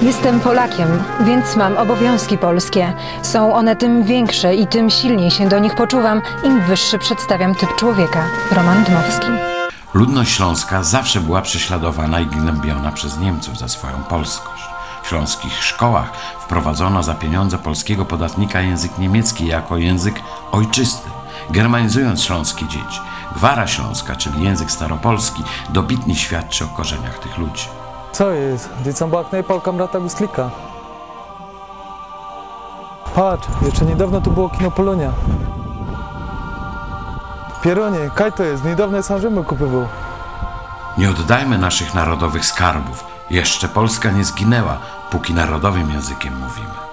Jestem Polakiem, więc mam obowiązki polskie. Są one tym większe i tym silniej się do nich poczuwam, im wyższy przedstawiam typ człowieka. Roman Dmowski. Ludność śląska zawsze była prześladowana i gnębiona przez Niemców za swoją polskość. W śląskich szkołach wprowadzono za pieniądze polskiego podatnika język niemiecki jako język ojczysty, germanizując śląskie dzieci. Gwara śląska, czyli język staropolski, dobitnie świadczy o korzeniach tych ludzi. Co jest? Dzieciom błaknej Polka brata Guslika. Patrz, jeszcze niedawno tu było kino Polonia. Pieronie, kaj to jest? Niedawno sam Rzym kupywał. Nie oddajmy naszych narodowych skarbów. Jeszcze Polska nie zginęła, póki narodowym językiem mówimy.